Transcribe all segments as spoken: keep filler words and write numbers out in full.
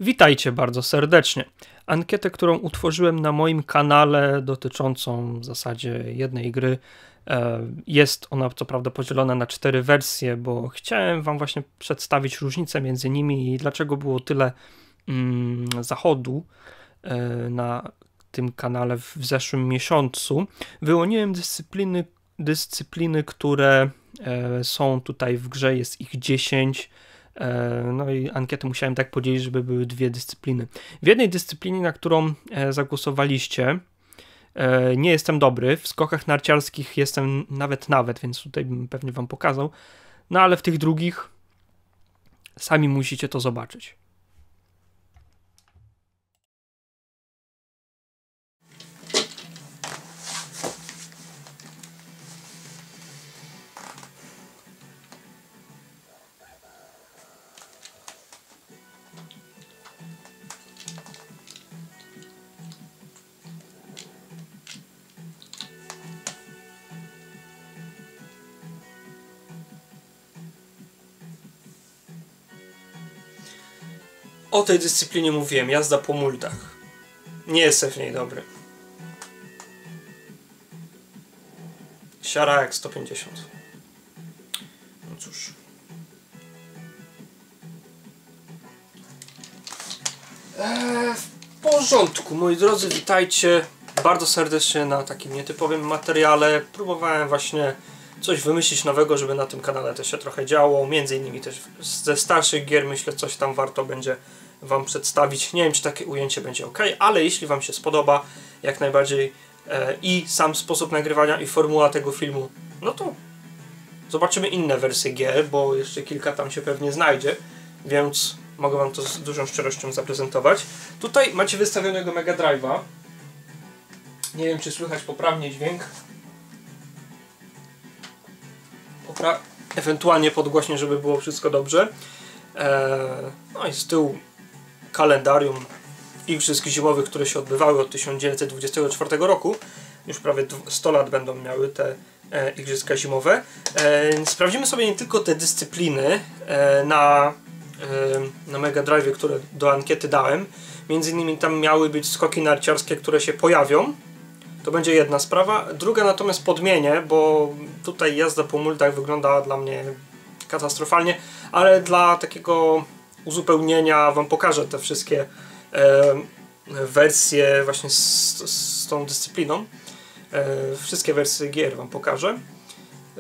Witajcie bardzo serdecznie. Ankietę, którą utworzyłem na moim kanale dotyczącą w zasadzie jednej gry, jest ona co prawda podzielona na cztery wersje, bo chciałem wam właśnie przedstawić różnice między nimi i dlaczego było tyle mm, zachodu na tym kanale w zeszłym miesiącu. Wyłoniłem dyscypliny, dyscypliny które są tutaj w grze, jest ich dziesięć. No i ankietę musiałem tak podzielić, żeby były dwie dyscypliny. W jednej dyscyplinie, na którą zagłosowaliście, nie jestem dobry. W skokach narciarskich jestem nawet nawet, więc tutaj bym pewnie wam pokazał. No ale w tych drugich sami musicie to zobaczyć. O tej dyscyplinie mówiłem, jazda po multach. Nie jestem w niej dobry. Siara jak sto pięćdziesiąt. No cóż. Eee, w porządku, moi drodzy, witajcie bardzo serdecznie na takim nietypowym materiale. Próbowałem właśnie coś wymyślić nowego, żeby na tym kanale też się trochę działo. Między innymi też ze starszych gier, myślę, coś tam warto będzie wam przedstawić. Nie wiem, czy takie ujęcie będzie ok, ale jeśli wam się spodoba, jak najbardziej e, i sam sposób nagrywania i formuła tego filmu, no to zobaczymy inne wersje gier, bo jeszcze kilka tam się pewnie znajdzie, więc mogę wam to z dużą szczerością zaprezentować. Tutaj macie wystawionego Mega Drive'a. Nie wiem, czy słychać poprawnie dźwięk. Popra ewentualnie podgłośnie, żeby było wszystko dobrze. Eee, no i z tyłu kalendarium igrzysk zimowych, które się odbywały od tysiąc dziewięćset dwudziestego czwartego roku. Już prawie sto lat będą miały te e, igrzyska zimowe. E, sprawdzimy sobie nie tylko te dyscypliny e, na, e, na Mega Drive, które do ankiety dałem. Między innymi tam miały być skoki narciarskie, które się pojawią. To będzie jedna sprawa. Druga natomiast podmienię, bo tutaj jazda po multach wygląda dla mnie katastrofalnie, ale dla takiego uzupełnienia wam pokażę te wszystkie e, wersje właśnie z, z tą dyscypliną. E, wszystkie wersje gier wam pokażę. E,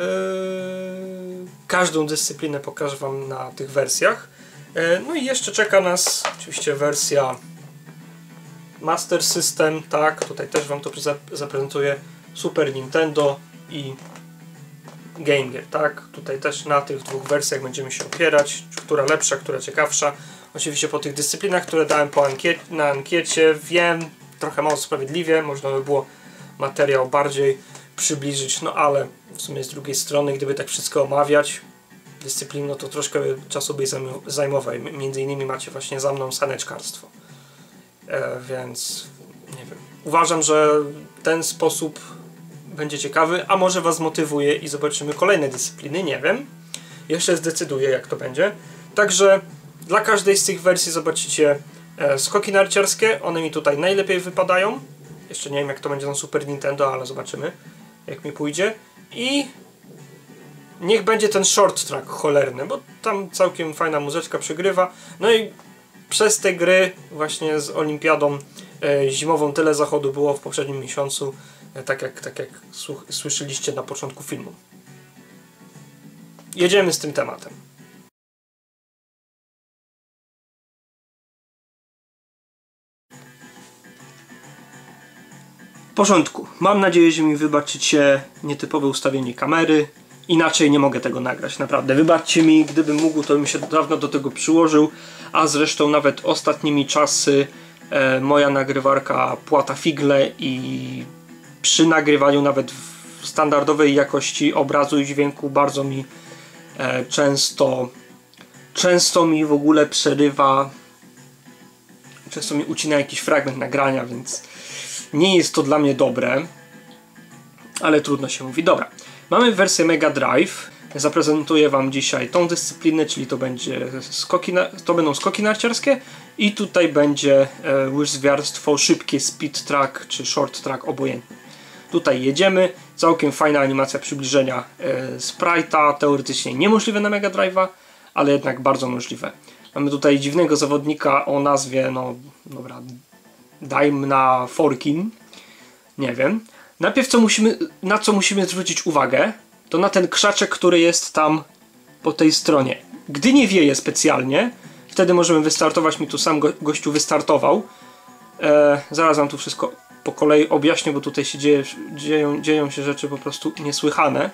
każdą dyscyplinę pokażę wam na tych wersjach. E, no i jeszcze czeka nas oczywiście wersja Master System, tak, tutaj też wam to zaprezentuję, Super Nintendo i Game Gear, tak, tutaj też na tych dwóch wersjach będziemy się opierać, która lepsza, która ciekawsza. Oczywiście po tych dyscyplinach, które dałem po ankiecie, na ankiecie, wiem, trochę mało sprawiedliwie, można by było materiał bardziej przybliżyć, no ale w sumie z drugiej strony, gdyby tak wszystko omawiać, dyscyplin, no to troszkę czasu by zajmował. Między innymi macie właśnie za mną saneczkarstwo. E, więc nie wiem. Uważam, że ten sposób będzie ciekawy, a może was motywuje i zobaczymy kolejne dyscypliny, nie wiem. Jeszcze zdecyduję, jak to będzie. Także dla każdej z tych wersji zobaczycie e, skoki narciarskie, one mi tutaj najlepiej wypadają. Jeszcze nie wiem, jak to będzie na Super Nintendo, ale zobaczymy, jak mi pójdzie. I niech będzie ten short track cholerny, bo tam całkiem fajna muzyczka przygrywa. No i przez te gry właśnie z olimpiadą e, zimową tyle zachodu było w poprzednim miesiącu, e, tak jak, tak jak słyszeliście na początku filmu. Jedziemy z tym tematem. W porządku. Mam nadzieję, że mi wybaczycie nietypowe ustawienie kamery. Inaczej nie mogę tego nagrać, naprawdę. Wybaczcie mi, gdybym mógł, to bym się dawno do tego przyłożył, a zresztą nawet ostatnimi czasy e, moja nagrywarka płata figle i przy nagrywaniu nawet w standardowej jakości obrazu i dźwięku bardzo mi e, często często mi w ogóle przerywa, często mi ucina jakiś fragment nagrania, więc nie jest to dla mnie dobre, ale trudno się mówi. Dobra. Mamy wersję Mega Drive. Zaprezentuję wam dzisiaj tą dyscyplinę, czyli to będzie skoki na, to będą skoki narciarskie I tutaj będzie e, łyżwiarstwo szybkie, speed track czy short track, obojętnie. Tutaj jedziemy, całkiem fajna animacja przybliżenia e, sprite'a, teoretycznie niemożliwe na Mega Drive'a, ale jednak bardzo możliwe. Mamy tutaj dziwnego zawodnika o nazwie, no dobra, dajmy na Forkin, nie wiem. Najpierw co musimy, na co musimy zwrócić uwagę, to na ten krzaczek, który jest tam po tej stronie. Gdy nie wieje specjalnie, wtedy możemy wystartować, mi tu sam go, gościu wystartował. E, zaraz wam tu wszystko po kolei objaśnię, bo tutaj się dzieje, dzieją, dzieją się rzeczy po prostu niesłychane.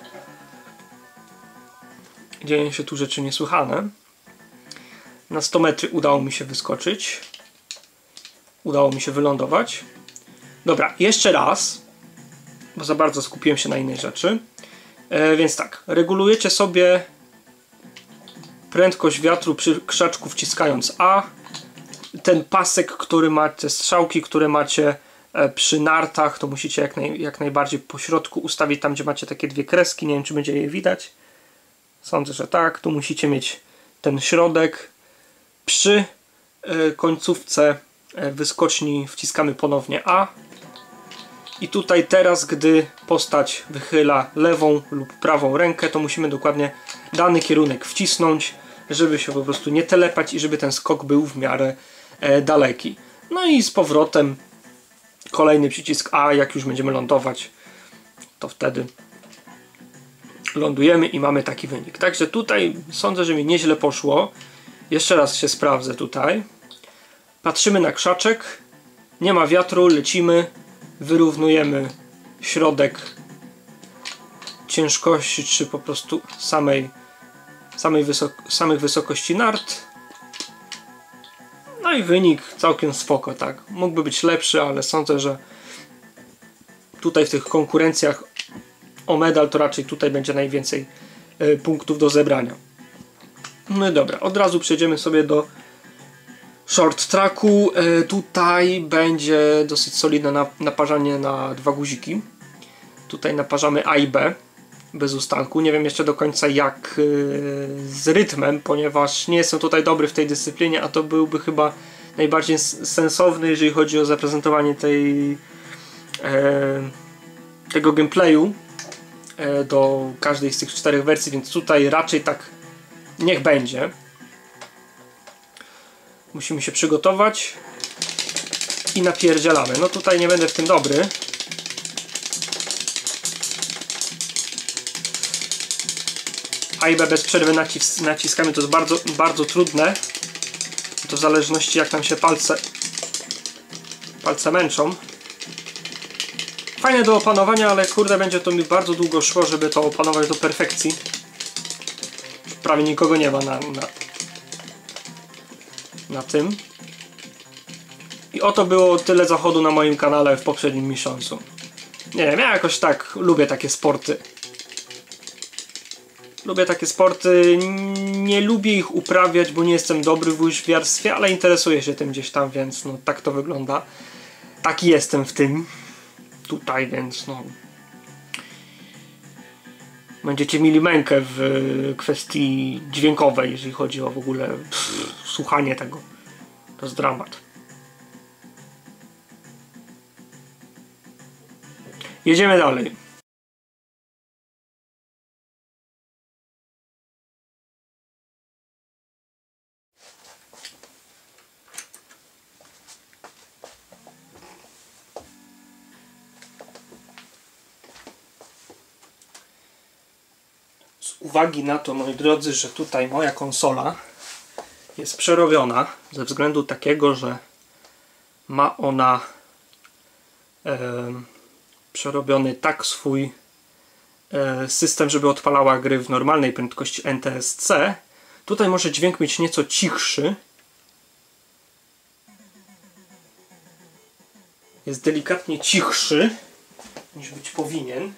Dzieją się tu rzeczy niesłychane. Na sto metry udało mi się wyskoczyć. Udało mi się wylądować. Dobra, jeszcze raz, bo za bardzo skupiłem się na innej rzeczy. E, więc tak, regulujecie sobie prędkość wiatru przy krzaczku wciskając A. Ten pasek, który macie, strzałki, które macie przy nartach, to musicie jak, naj, jak najbardziej po środku ustawić, tam gdzie macie takie dwie kreski, nie wiem czy będzie je widać. Sądzę, że tak. Tu musicie mieć ten środek. Przy końcówce wyskoczni wciskamy ponownie A. I tutaj teraz, gdy postać wychyla lewą lub prawą rękę, to musimy dokładnie dany kierunek wcisnąć, żeby się po prostu nie telepać i żeby ten skok był w miarę e, daleki. No i z powrotem kolejny przycisk A, jak już będziemy lądować, to wtedy lądujemy i mamy taki wynik. Także tutaj sądzę, że mi nieźle poszło. Jeszcze raz się sprawdzę tutaj. Patrzymy na krzaczek, nie ma wiatru, lecimy, wyrównujemy środek ciężkości, czy po prostu samej, samej wysok samych wysokości nart. No i wynik całkiem spoko, tak. Mógłby być lepszy, ale sądzę, że tutaj w tych konkurencjach o medal to raczej tutaj będzie najwięcej y, punktów do zebrania. No i dobra, od razu przejdziemy sobie do short tracku. Y, tutaj będzie dosyć solidne naparzanie na dwa guziki. Tutaj naparzamy A i B bez ustanku. Nie wiem jeszcze do końca jak yy, z rytmem, ponieważ nie jestem tutaj dobry w tej dyscyplinie, a to byłby chyba najbardziej sensowny, jeżeli chodzi o zaprezentowanie tej yy, tego gameplayu yy, do każdej z tych czterech wersji, więc tutaj raczej tak niech będzie. Musimy się przygotować i napierdzielamy. No tutaj nie będę w tym dobry. A i B bez przerwy nacis naciskamy, to jest bardzo, bardzo trudne. To w zależności jak nam się palce palce męczą. Fajne do opanowania, ale kurde będzie to mi bardzo długo szło, żeby to opanować do perfekcji. Prawie nikogo nie ma na, na, na tym. I oto było tyle zachodu na moim kanale w poprzednim miesiącu. Nie wiem, ja jakoś tak lubię takie sporty. Lubię takie sporty, nie lubię ich uprawiać, bo nie jestem dobry w łyżwiarstwie, ale interesuję się tym gdzieś tam, więc no tak to wygląda. Taki jestem w tym. Tutaj, więc no... Będziecie mieli mękę w kwestii dźwiękowej, jeżeli chodzi o w ogóle pff, słuchanie tego. To jest dramat. Jedziemy dalej. Z uwagi na to, moi drodzy, że tutaj moja konsola jest przerobiona ze względu takiego, że ma ona e, przerobiony tak swój e, system, żeby odpalała gry w normalnej prędkości N T S C. Tutaj może dźwięk mieć nieco cichszy. Jest delikatnie cichszy niż być powinien.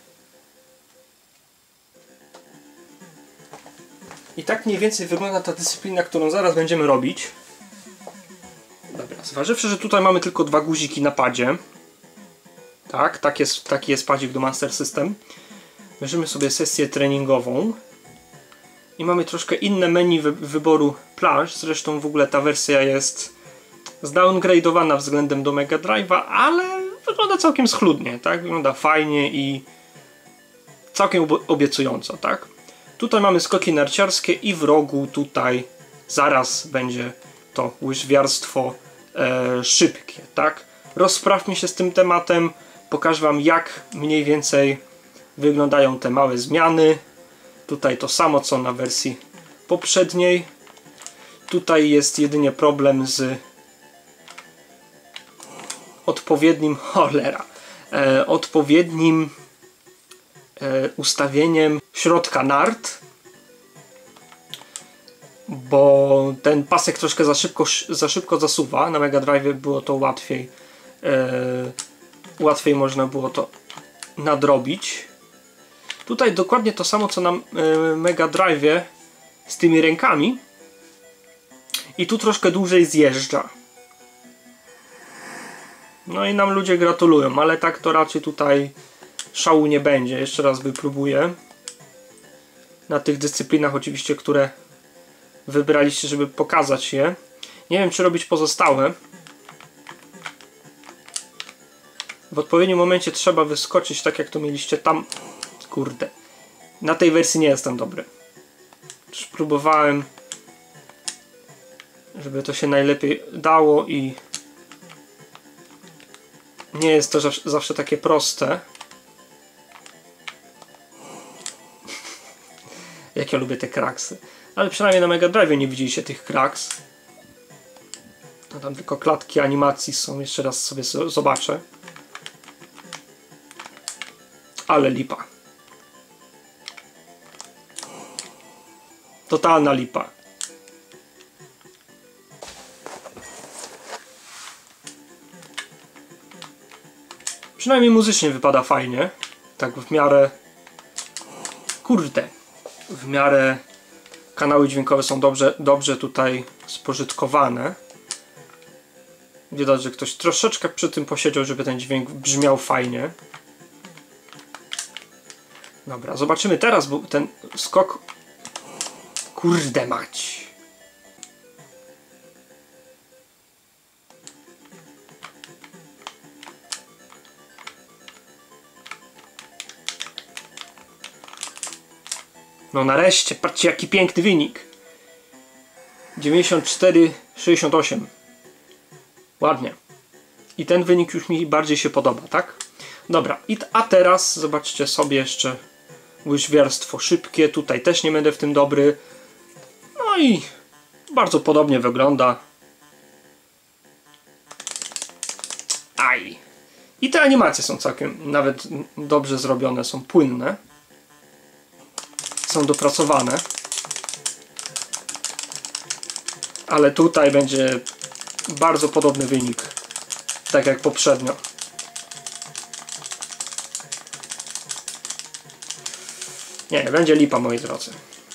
I tak mniej więcej wygląda ta dyscyplina, którą zaraz będziemy robić. Dobra, zważywszy, że tutaj mamy tylko dwa guziki na padzie. Tak, tak jest, taki jest padzik do Master System. Bierzemy sobie sesję treningową. I mamy troszkę inne menu wy wyboru planż. Zresztą w ogóle ta wersja jest zdowngradowana względem do Mega Drive'a, ale wygląda całkiem schludnie, tak? Wygląda fajnie i całkiem obiecująco, tak? Tutaj mamy skoki narciarskie i w rogu tutaj zaraz będzie to łyżwiarstwo e, szybkie, tak? Rozprawmy się z tym tematem, pokażę wam, jak mniej więcej wyglądają te małe zmiany. Tutaj to samo co na wersji poprzedniej. Tutaj jest jedynie problem z odpowiednim cholera, e, odpowiednim e, ustawieniem środka nart, bo ten pasek troszkę za szybko, za szybko zasuwa. Na Mega Drive było to łatwiej, e, łatwiej można było to nadrobić. Tutaj dokładnie to samo co na e, Mega Drive z tymi rękami i tu troszkę dłużej zjeżdża. No i nam ludzie gratulują, ale tak to raczej tutaj szału nie będzie. Jeszcze raz wypróbuję. Na tych dyscyplinach oczywiście, które wybraliście, żeby pokazać je. Nie wiem, czy robić pozostałe. W odpowiednim momencie trzeba wyskoczyć, tak jak to mieliście tam. Kurde. Na tej wersji nie jestem dobry. Już próbowałem, żeby to się najlepiej dało i nie jest to zawsze takie proste. Jak ja lubię te kraksy. Ale przynajmniej na Mega Drive nie widzieliście tych kraks. No tam tylko klatki animacji są. Jeszcze raz sobie zobaczę. Ale lipa. Totalna lipa. Przynajmniej muzycznie wypada fajnie. Tak w miarę... Kurde. W miarę kanały dźwiękowe są dobrze, dobrze tutaj spożytkowane. Widać, że ktoś troszeczkę przy tym posiedział, żeby ten dźwięk brzmiał fajnie. Dobra, zobaczymy teraz, bo ten skok... Kurde mać. No nareszcie, patrzcie jaki piękny wynik. dziewięćdziesiąt cztery sześćdziesiąt osiem. Ładnie. I ten wynik już mi bardziej się podoba, tak? Dobra, i a teraz zobaczcie sobie jeszcze łyżwiarstwo szybkie. Tutaj też nie będę w tym dobry. No i bardzo podobnie wygląda. Aj. I te animacje są całkiem nawet dobrze zrobione, są płynne. Są dopracowane. Ale tutaj będzie bardzo podobny wynik. Tak jak poprzednio. Nie, będzie lipa, moi drodzy.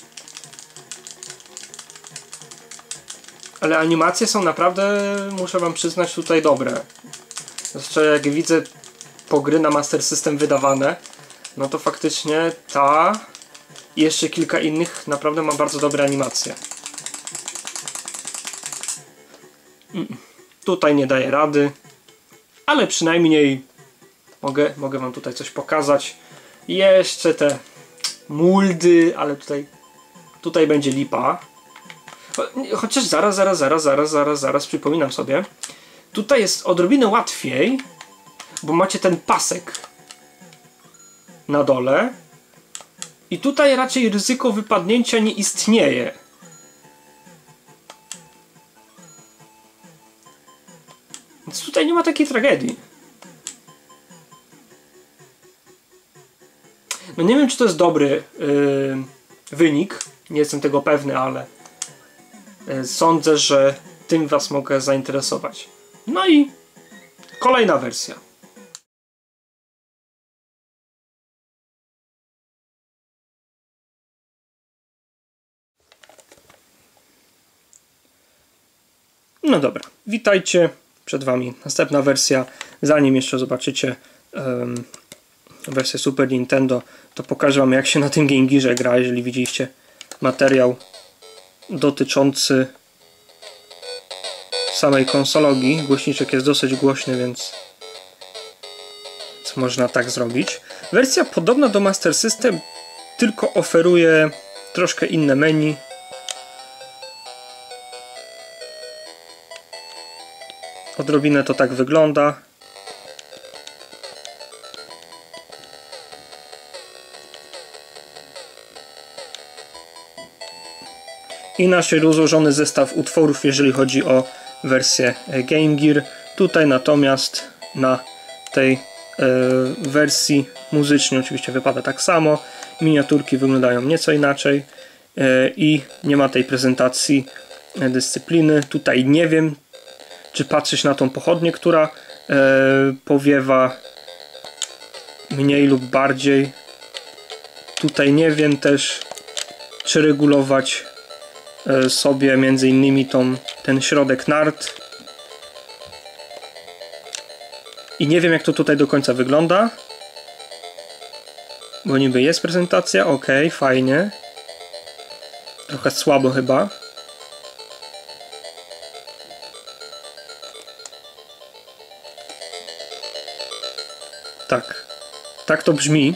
Ale animacje są naprawdę, muszę wam przyznać, tutaj dobre. Zwłaszcza jak widzę po gry na Master System wydawane, no to faktycznie ta i jeszcze kilka innych naprawdę ma bardzo dobre animacje. Tutaj nie daję rady, ale przynajmniej mogę, mogę wam tutaj coś pokazać. Jeszcze te muldy, ale tutaj tutaj będzie lipa. Chociaż zaraz, zaraz, zaraz, zaraz, zaraz, zaraz przypominam sobie. Tutaj jest odrobinę łatwiej, bo macie ten pasek na dole i tutaj raczej ryzyko wypadnięcia nie istnieje. Więc tutaj nie ma takiej tragedii. No nie wiem, czy to jest dobry yy, wynik. Nie jestem tego pewny, ale yy, sądzę, że tym was mogę zainteresować. No i kolejna wersja. No dobra, witajcie. Przed wami następna wersja. Zanim jeszcze zobaczycie um, wersję Super Nintendo, to pokażę wam, jak się na tym Game Gearze gra, jeżeli widzieliście materiał dotyczący samej konsologii. Głośniczek jest dosyć głośny, więc można tak zrobić. Wersja podobna do Master System, tylko oferuje troszkę inne menu. Odrobinę to tak wygląda. Inaczej rozłożony zestaw utworów, jeżeli chodzi o wersję Game Gear. Tutaj natomiast na tej e, wersji muzycznej oczywiście wypada tak samo. Miniaturki wyglądają nieco inaczej e, i nie ma tej prezentacji dyscypliny. Tutaj nie wiem, czy patrzeć na tą pochodnię, która e, powiewa mniej lub bardziej. Tutaj nie wiem też, czy regulować e, sobie między innymi tą, ten środek nart. I nie wiem, jak to tutaj do końca wygląda. Bo niby jest prezentacja, ok, fajnie. Trochę słabo chyba. Tak. Tak to brzmi.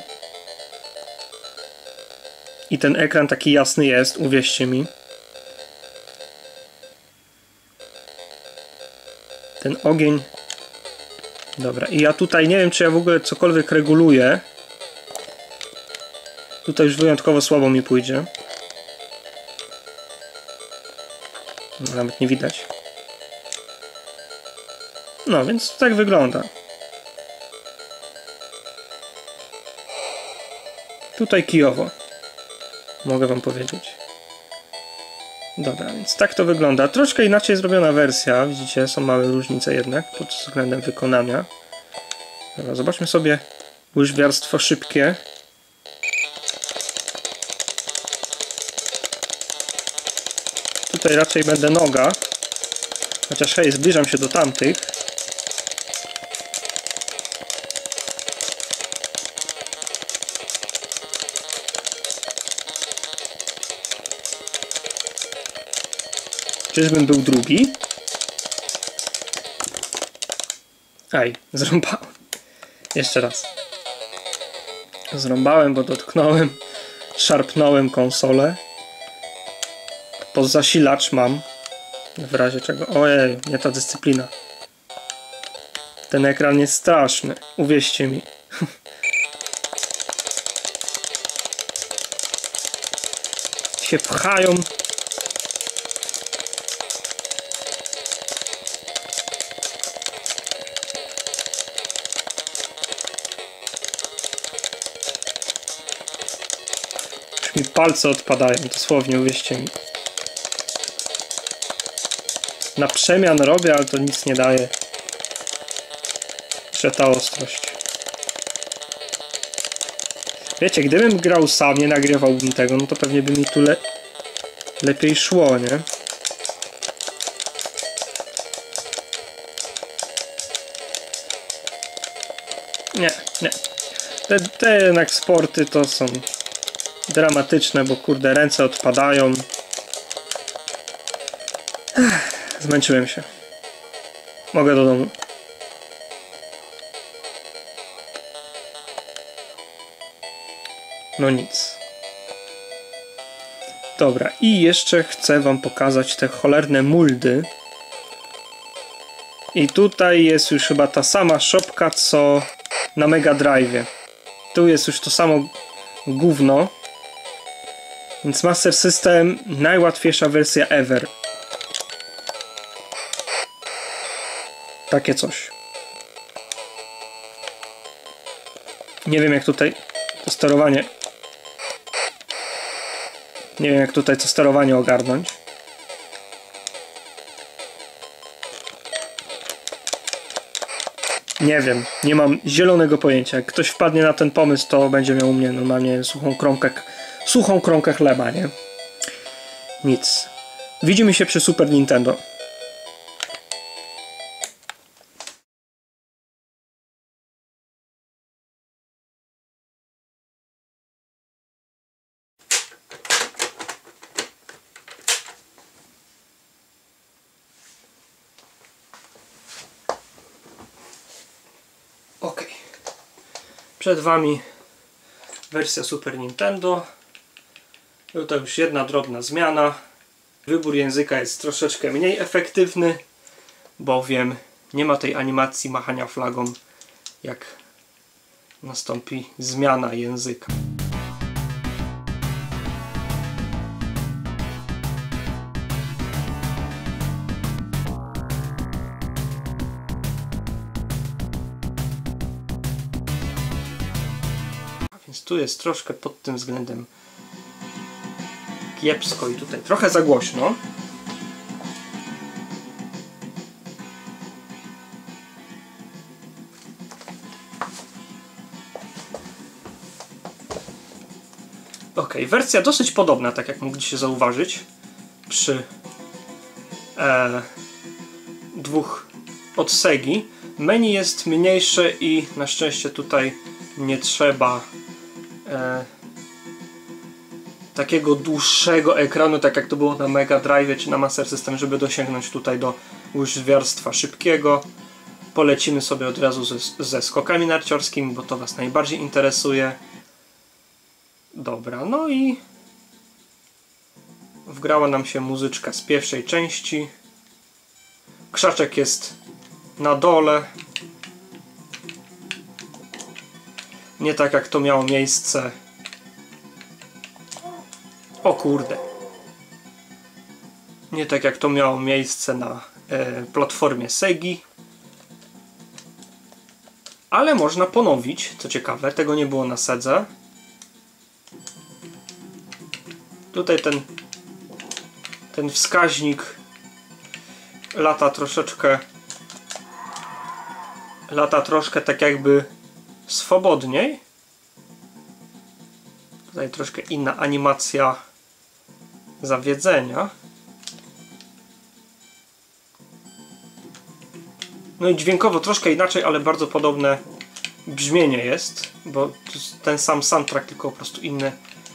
I ten ekran taki jasny jest, uwierzcie mi. Ten ogień. Dobra, i ja tutaj nie wiem, czy ja w ogóle cokolwiek reguluję. Tutaj już wyjątkowo słabo mi pójdzie. No, nawet nie widać. No, więc tak wygląda. Tutaj kijowo. Mogę wam powiedzieć. Dobra, więc tak to wygląda. Troszkę inaczej zrobiona wersja. Widzicie, są małe różnice jednak pod względem wykonania. Dobra, zobaczmy sobie łyżwiarstwo szybkie. Tutaj raczej będę noga. Chociaż hej, zbliżam się do tamtych. Czyżbym był drugi? Aj, zrąbałem. Jeszcze raz. Zrąbałem, bo dotknąłem, szarpnąłem konsolę. Po zasilacz mam. W razie czego... Ojej, nie ta dyscyplina. Ten ekran jest straszny. Uwierzcie mi. się pchają. Już mi palce odpadają, dosłownie, uwierzcie mi. Na przemian robię, ale to nic nie daje. Że ta ostrość. Wiecie, gdybym grał sam, nie nagrywałbym tego, no to pewnie by mi tu le lepiej szło, nie? Nie, nie. Te, te jednak sporty to są dramatyczne, bo kurde, ręce odpadają. Ech, zmęczyłem się. Mogę do domu. No nic. Dobra, i jeszcze chcę wam pokazać te cholerne muldy. I tutaj jest już chyba ta sama szopka, co na Mega Drive'ie. Tu jest już to samo gówno. Więc Master System, najłatwiejsza wersja ever. Takie coś. Nie wiem, jak tutaj to sterowanie... Nie wiem, jak tutaj to sterowanie ogarnąć. Nie wiem, nie mam zielonego pojęcia. Jak ktoś wpadnie na ten pomysł, to będzie miał u mnie normalnie suchą kromkę, suchą kromkę chleba, nie? Nic. Widzimy się przy Super Nintendo. Przed Wami wersja Super Nintendo. To już jedna drobna zmiana. Wybór języka jest troszeczkę mniej efektywny, bowiem nie ma tej animacji machania flagą, jak nastąpi zmiana języka. Więc tu jest troszkę pod tym względem kiepsko i tutaj trochę za głośno. Ok, wersja dosyć podobna, tak jak mogliście zauważyć, przy e, dwóch od Segi. Menu jest mniejsze i na szczęście tutaj nie trzeba e, takiego dłuższego ekranu, tak jak to było na Mega Drive czy na Master System, żeby dosięgnąć tutaj do łyżwiarstwa szybkiego. Polecimy sobie od razu ze, ze skokami narciarskimi, bo to Was najbardziej interesuje. Dobra, no i wgrała nam się muzyczka z pierwszej części. Krzaczek jest na dole. Nie tak jak to miało miejsce. O kurde. Nie tak jak to miało miejsce na e, platformie Segi. Ale można ponowić, co ciekawe, tego nie było na Sedze. Tutaj ten, ten wskaźnik lata troszeczkę lata troszkę tak jakby swobodniej. Tutaj troszkę inna animacja zawiedzenia. No i dźwiękowo troszkę inaczej, ale bardzo podobne brzmienie jest, bo ten sam soundtrack, tylko po prostu inny,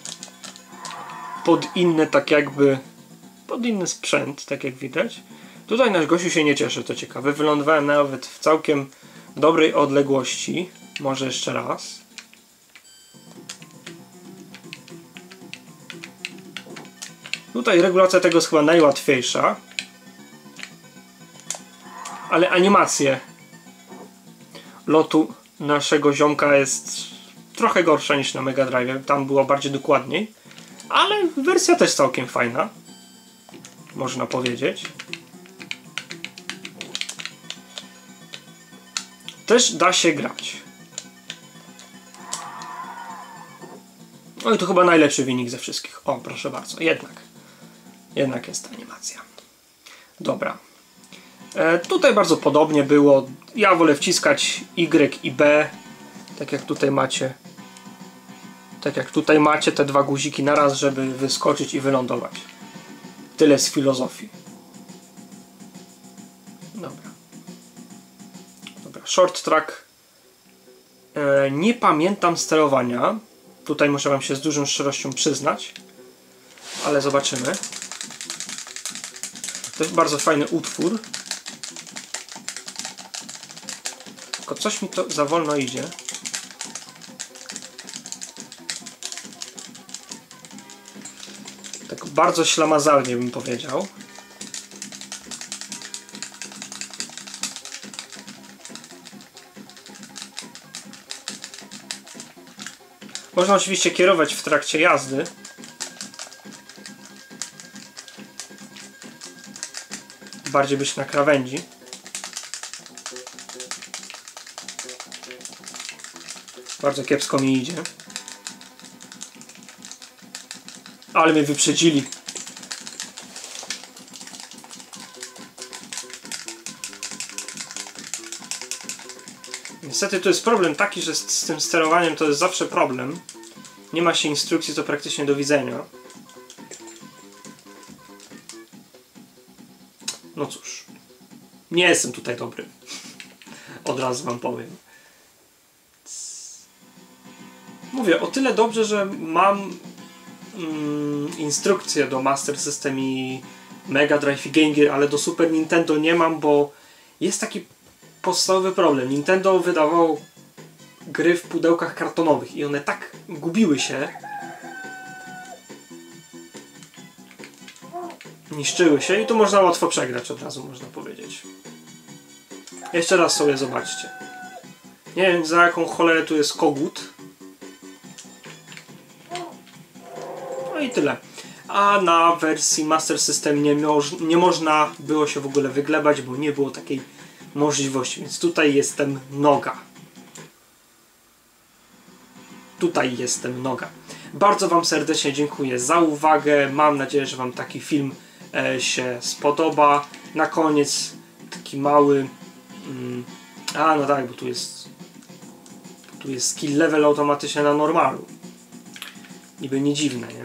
pod inny, tak jakby pod inny sprzęt, tak jak widać. Tutaj nasz gościu się nie cieszy, to ciekawe. Wylądowałem nawet w całkiem dobrej odległości. Może jeszcze raz. Tutaj regulacja tego jest chyba najłatwiejsza. Ale animacje lotu naszego ziomka jest trochę gorsza niż na Mega Drive. Tam było bardziej dokładniej. Ale wersja też całkiem fajna. Można powiedzieć. Też da się grać. No i to chyba najlepszy wynik ze wszystkich. O, proszę bardzo. Jednak. Jednak jest animacja. Dobra. E, tutaj bardzo podobnie było. Ja wolę wciskać Y i B. Tak jak tutaj macie. Tak jak tutaj macie te dwa guziki na raz, żeby wyskoczyć i wylądować. Tyle z filozofii. Dobra. Dobra. Short track. E, nie pamiętam sterowania. Tutaj muszę Wam się z dużą szczerością przyznać. Ale zobaczymy. To jest bardzo fajny utwór. Tylko coś mi to za wolno idzie. Tak bardzo ślamazalnie bym powiedział. Można oczywiście kierować w trakcie jazdy. Bardziej być na krawędzi. Bardzo kiepsko mi idzie. Ale mnie wyprzedzili. Niestety tu jest problem taki, że z, z tym sterowaniem to jest zawsze problem. Nie ma się instrukcji, to praktycznie do widzenia. No cóż. Nie jestem tutaj dobry. Od razu Wam powiem. Mówię, o tyle dobrze, że mam mm, instrukcję do Master System i Mega Drive i Game Gear, ale do Super Nintendo nie mam, bo jest taki podstawowy problem. Nintendo wydawało gry w pudełkach kartonowych i one tak gubiły się, niszczyły się i tu można łatwo przegrać, od razu można powiedzieć. Jeszcze raz sobie zobaczcie. Nie wiem, za jaką cholerę tu jest kogut. No i tyle. A na wersji Master System nie, moż, nie można było się w ogóle wyglebać, bo nie było takiej możliwości. Więc tutaj jestem noga. Tutaj jestem noga. Bardzo Wam serdecznie dziękuję za uwagę. Mam nadzieję, że Wam taki film e, się spodoba. Na koniec taki mały... Mm, a no tak, bo tu jest... Tu jest skill level automatycznie na normalu. Niby nie dziwne, nie?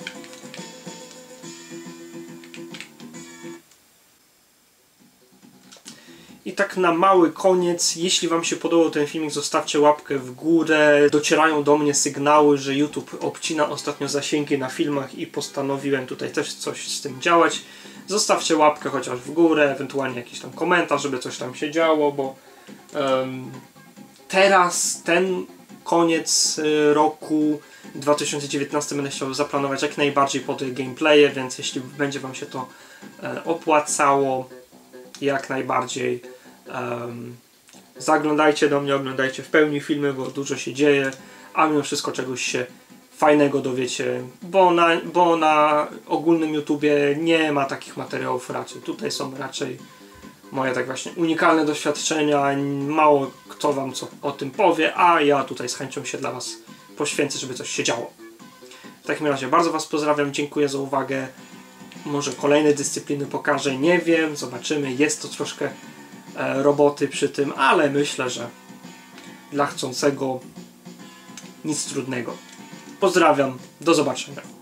I tak na mały koniec, jeśli Wam się podobał ten filmik, zostawcie łapkę w górę. Docierają do mnie sygnały, że YouTube obcina ostatnio zasięgi na filmach i postanowiłem tutaj też coś z tym działać. Zostawcie łapkę chociaż w górę, ewentualnie jakiś tam komentarz, żeby coś tam się działo, bo um, teraz ten koniec roku dwa tysiące dziewiętnasty będę chciał zaplanować jak najbardziej pod gameplaye, więc jeśli będzie Wam się to e, opłacało, jak najbardziej um, zaglądajcie do mnie, oglądajcie w pełni filmy, bo dużo się dzieje, a mimo wszystko czegoś się fajnego dowiecie, bo na, bo na ogólnym YouTubie nie ma takich materiałów raczej. Tutaj są raczej moje tak właśnie unikalne doświadczenia, mało kto Wam co o tym powie, a ja tutaj z chęcią się dla Was poświęcę, żeby coś się działo. W takim razie bardzo Was pozdrawiam, dziękuję za uwagę. Może kolejne dyscypliny pokażę, nie wiem, zobaczymy. Jest to troszkę e, roboty przy tym, ale myślę, że dla chcącego nic trudnego. Pozdrawiam, do zobaczenia.